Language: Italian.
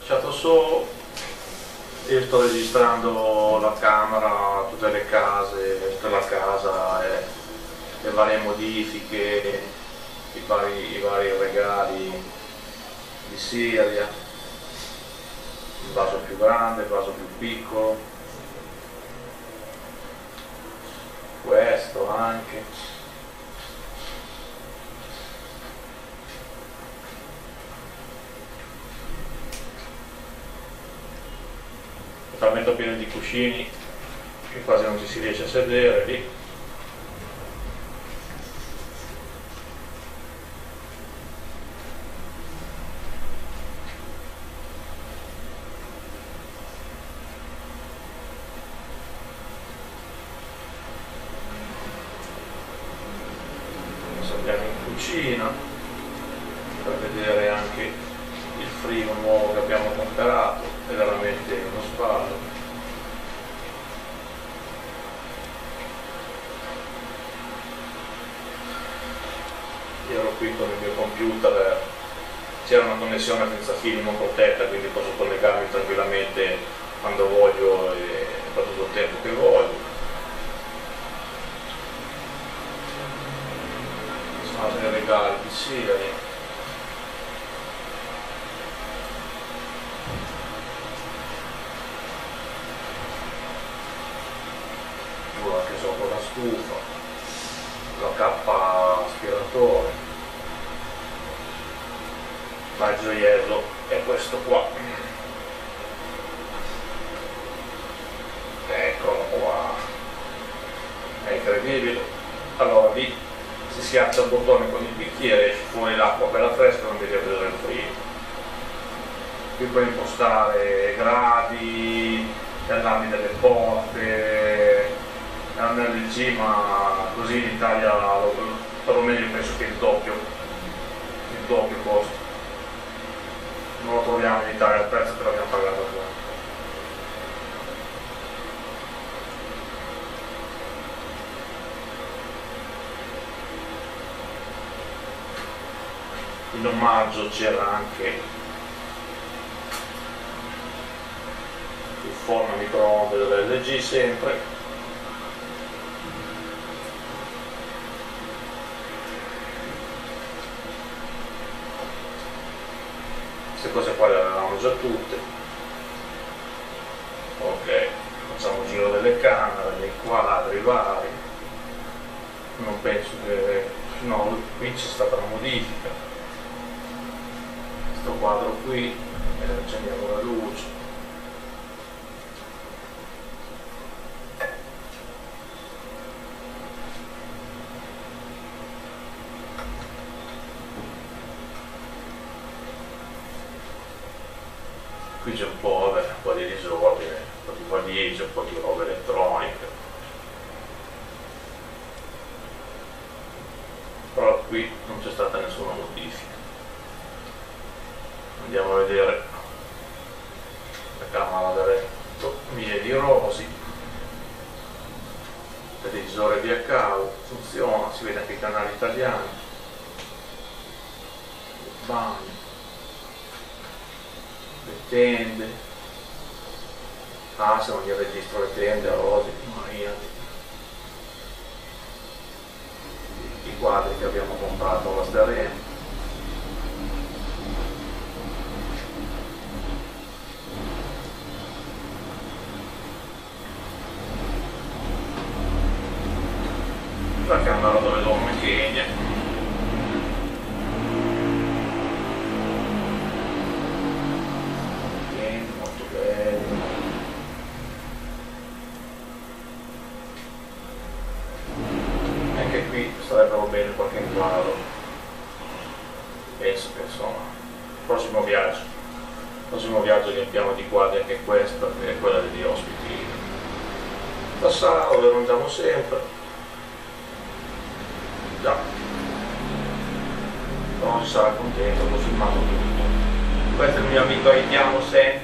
So, io sto registrando la camera, tutte le case, tutta la casa, le varie modifiche, i vari regali di Siria, il vaso più grande, il vaso più piccolo, questo anche. Talmente pieno di cuscini che quasi non ci si riesce a sedere lì. Adesso andiamo in cucina per vedere anche il frigo nuovo che abbiamo comprato, è veramente uno sballo. Io ero qui con il mio computer, c'era una connessione senza fili non protetta, quindi posso collegarmi tranquillamente quando voglio e per tutto il tempo che voglio. Sono dei regali di Siria. Anche sopra la stufa, la cappa aspiratore, ma il gioiello è questo qua, eccolo qua, è incredibile. Allora lì si schiaccia il bottone con il bicchiere, esce fuori l'acqua bella fresca, non devi aprire il frigo. Qui puoi impostare gradi, gli allarmi delle porte, l'LG, ma così in Italia perlomeno io penso che il doppio costa. Non lo troviamo in Italia al prezzo che l'abbiamo pagato qua. In omaggio c'era anche il forno a microonde dell'LG sempre. Queste cose qua le avevamo già tutte. Ok, facciamo un giro delle camere, dei quadri vari. Non penso che... no, qui c'è stata una modifica. Questo quadro qui, accendiamo la luce. Qui c'è un po' di disordine, un po' di valigie, un po' di roba elettronica. Però qui non c'è stata nessuna modifica. Andiamo a vedere la camera da letto, mie di rosi, televisore via cavo, funziona, si vede anche i canali italiani, il bagno, le tende, se non gli registro le tende a rose, immaginati. I quadri che abbiamo comprato alla Sterena. La camera dove dorme Kenya. Anche qui sarebbero bene qualche inquadro. Penso che insomma, prossimo viaggio riempiamo di quadri anche questa e quella degli ospiti. La sala dove mangiamo sempre. Già, non si sarà contento, l'ho filmato tutto. Questo è il mio amico Haitiano Sen.